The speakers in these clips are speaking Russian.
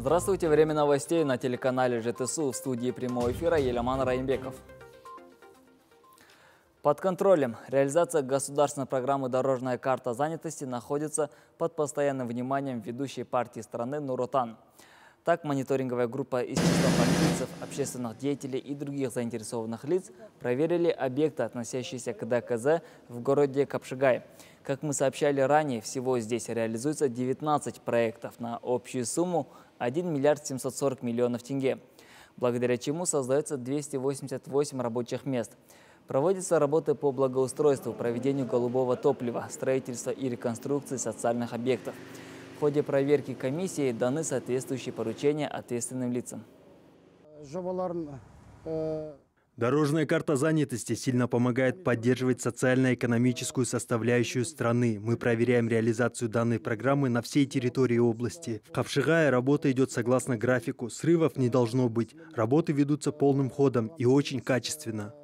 Здравствуйте, время новостей на телеканале ЖТСУ, в студии прямого эфира Еляман Раимбеков. Под контролем. Реализация государственной программы «Дорожная карта занятости» находится под постоянным вниманием ведущей партии страны Нур Отан. Так, мониторинговая группа из числа партийцев, общественных деятелей и других заинтересованных лиц проверили объекты, относящиеся к ДКЗ в городе Капшигай. Как мы сообщали ранее, всего здесь реализуется 19 проектов на общую сумму 1 миллиард 740 миллионов тенге, благодаря чему создается 288 рабочих мест. Проводятся работы по благоустройству, проведению голубого топлива, строительству и реконструкции социальных объектов. В ходе проверки комиссии даны соответствующие поручения ответственным лицам. Дорожная карта занятости сильно помогает поддерживать социально-экономическую составляющую страны. Мы проверяем реализацию данной программы на всей территории области. В Капшигае работа идет согласно графику, срывов не должно быть. Работы ведутся полным ходом и очень качественно.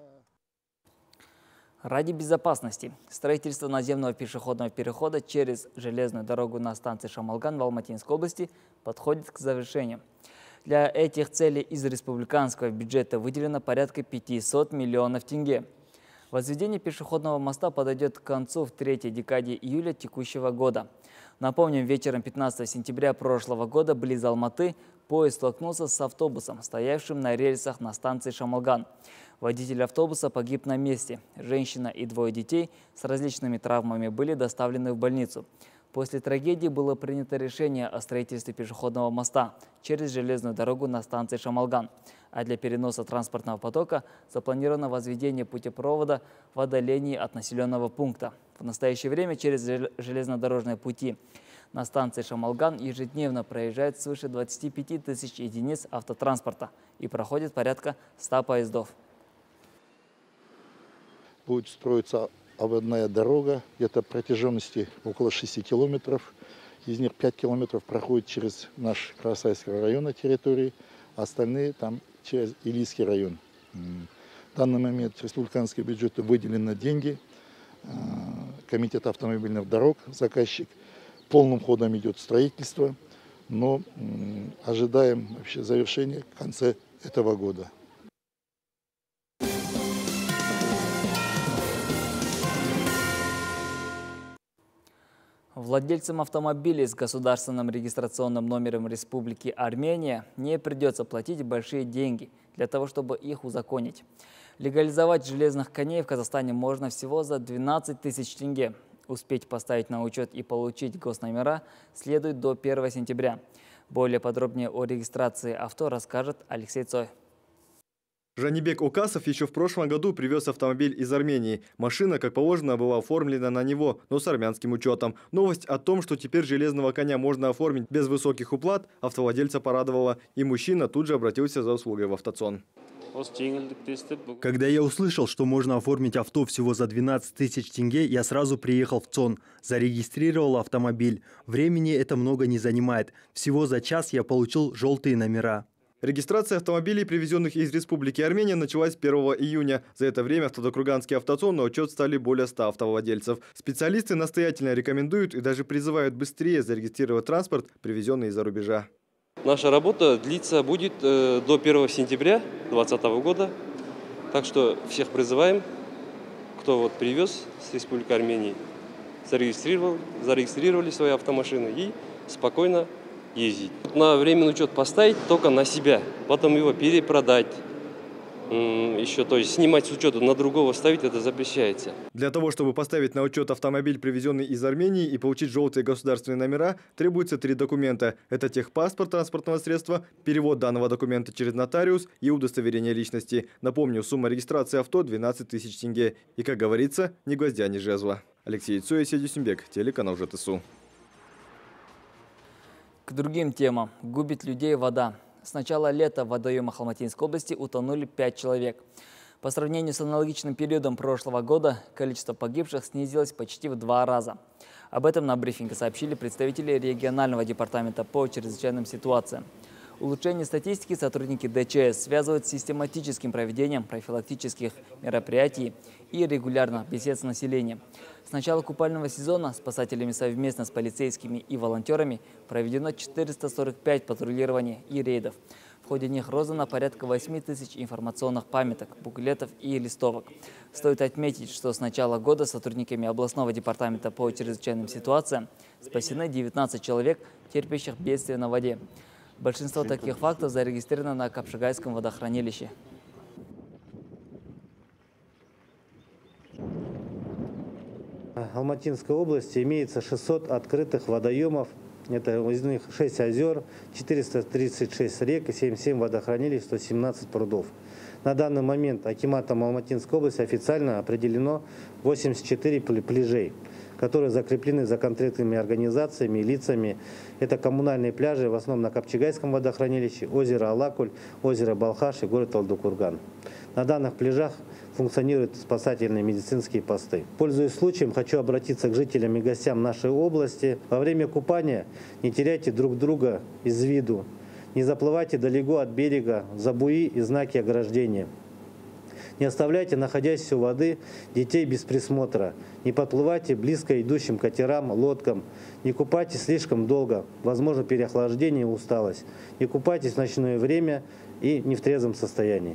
Ради безопасности строительство наземного пешеходного перехода через железную дорогу на станции Шамалган в Алматинской области подходит к завершению. Для этих целей из республиканского бюджета выделено порядка 500 миллионов тенге. Возведение пешеходного моста подойдет к концу в третьей декаде июля текущего года. Напомним, вечером 15 сентября прошлого года близ Алматы поезд столкнулся с автобусом, стоявшим на рельсах на станции Шамалган. Водитель автобуса погиб на месте. Женщина и двое детей с различными травмами были доставлены в больницу. После трагедии было принято решение о строительстве пешеходного моста через железную дорогу на станции Шамалган. А для переноса транспортного потока запланировано возведение путепровода в отдалении от населенного пункта. В настоящее время через железнодорожные пути на станции Шамалган ежедневно проезжает свыше 25 тысяч единиц автотранспорта и проходит порядка 100 поездов. Будет строиться обводная дорога, где-то протяженности около 6 километров. Из них 5 километров проходит через наш Карасайский район территории, а остальные там через Илийский район. В данный момент республиканский бюджет выделены деньги. Комитет автомобильных дорог, заказчик. Полным ходом идет строительство, но ожидаем вообще завершения в конце этого года. Владельцам автомобилей с государственным регистрационным номером Республики Армения не придется платить большие деньги для того, чтобы их узаконить. Легализовать железных коней в Казахстане можно всего за 12 тысяч тенге. Успеть поставить на учет и получить госномера следует до 1 сентября. Более подробнее о регистрации авто расскажет Алексей Цой. Жанибек Окасов еще в прошлом году привез автомобиль из Армении. Машина, как положено, была оформлена на него, но с армянским учетом. Новость о том, что теперь железного коня можно оформить без высоких уплат, автовладельца порадовала. И мужчина тут же обратился за услугой в автоцон. Когда я услышал, что можно оформить авто всего за 12 тысяч тенге, я сразу приехал в ЦОН, зарегистрировал автомобиль. Времени это много не занимает. Всего за час я получил желтые номера. Регистрация автомобилей, привезенных из Республики Армения, началась 1 июня. За это время Автодокруганский автоцон на учет стали более 100 автовладельцев. Специалисты настоятельно рекомендуют и даже призывают быстрее зарегистрировать транспорт, привезенный из-за рубежа. Наша работа длится будет до 1 сентября 2020 года. Так что всех призываем, кто привез с Республики Армении, зарегистрировали свои автомашины и спокойно ездить. На временный учет поставить только на себя, потом его перепродать. Еще, то есть снимать с учета на другого ставить, это запрещается. Для того, чтобы поставить на учет автомобиль, привезенный из Армении, и получить желтые государственные номера, требуется 3 документа. Это техпаспорт транспортного средства, перевод данного документа через нотариус и удостоверение личности. Напомню, сумма регистрации авто 12 тысяч тенге. И, как говорится, ни гвоздя, ни жезла. Алексей Цой, Седюсимбек, телеканал ЖТСУ. К другим темам. Губит людей вода. С начала лета в водоемах Алматинской области утонули 5 человек. По сравнению с аналогичным периодом прошлого года, количество погибших снизилось почти в 2 раза. Об этом на брифинге сообщили представители регионального департамента по чрезвычайным ситуациям. Улучшение статистики сотрудники ДЧС связывают с систематическим проведением профилактических мероприятий и регулярно бесед с населением. С начала купального сезона спасателями совместно с полицейскими и волонтерами проведено 445 патрулирований и рейдов. В ходе них роздано порядка 8000 информационных памяток, буклетов и листовок. Стоит отметить, что с начала года сотрудниками областного департамента по чрезвычайным ситуациям спасены 19 человек, терпящих бедствие на воде. Большинство таких фактов зарегистрировано на Капшигайском водохранилище. В Алматинской области имеется 600 открытых водоемов. Это из них 6 озер, 436 рек, 77 водохранилищ, 117 прудов. На данный момент акиматом Алматинской области официально определено 84 пляжей, которые закреплены за конкретными организациями и лицами. Это коммунальные пляжи, в основном на Капчигайском водохранилище, озеро Алакуль, озеро Балхаш и город Талдыкурган. На данных пляжах функционируют спасательные медицинские посты. Пользуясь случаем, хочу обратиться к жителям и гостям нашей области. Во время купания не теряйте друг друга из виду. Не заплывайте далеко от берега за буи и знаки ограждения. Не оставляйте находящихся у воды детей без присмотра. Не подплывайте близко идущим катерам, лодкам. Не купайтесь слишком долго, возможно переохлаждение и усталость. Не купайтесь в ночное время и не в трезвом состоянии.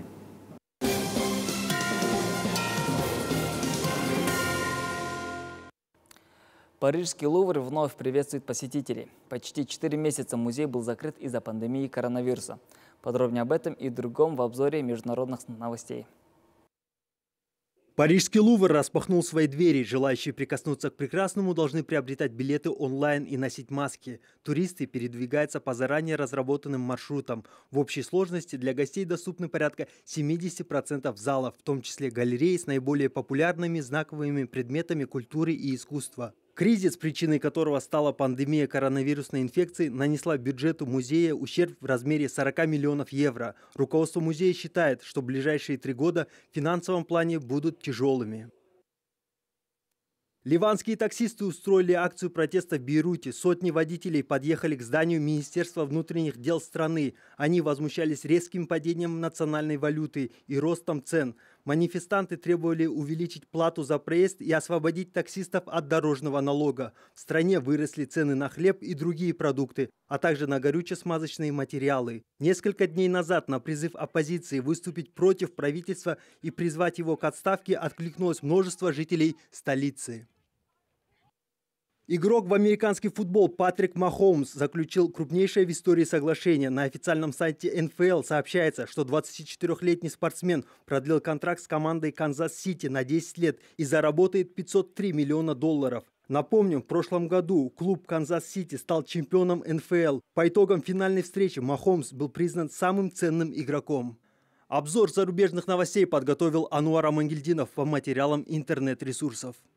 Парижский Лувр вновь приветствует посетителей. Почти 4 месяца музей был закрыт из-за пандемии коронавируса. Подробнее об этом и другом в обзоре международных новостей. Парижский Лувр распахнул свои двери. Желающие прикоснуться к прекрасному должны приобретать билеты онлайн и носить маски. Туристы передвигаются по заранее разработанным маршрутам. В общей сложности для гостей доступны порядка 70% залов, в том числе галереи с наиболее популярными знаковыми предметами культуры и искусства. Кризис, причиной которого стала пандемия коронавирусной инфекции, нанесла бюджету музея ущерб в размере 40 миллионов евро. Руководство музея считает, что ближайшие 3 года в финансовом плане будут тяжелыми. Ливанские таксисты устроили акцию протеста в Бейруте. Сотни водителей подъехали к зданию Министерства внутренних дел страны. Они возмущались резким падением национальной валюты и ростом цен. Манифестанты требовали увеличить плату за проезд и освободить таксистов от дорожного налога. В стране выросли цены на хлеб и другие продукты, а также на горюче-смазочные материалы. Несколько дней назад на призыв оппозиции выступить против правительства и призвать его к отставке откликнулось множество жителей столицы. Игрок в американский футбол Патрик Махомс заключил крупнейшее в истории соглашение. На официальном сайте НФЛ сообщается, что 24-летний спортсмен продлил контракт с командой Канзас-Сити на 10 лет и заработает $503 миллиона. Напомним, в прошлом году клуб Канзас-Сити стал чемпионом НФЛ. По итогам финальной встречи Махомс был признан самым ценным игроком. Обзор зарубежных новостей подготовил Ануар Амангельдинов по материалам интернет-ресурсов.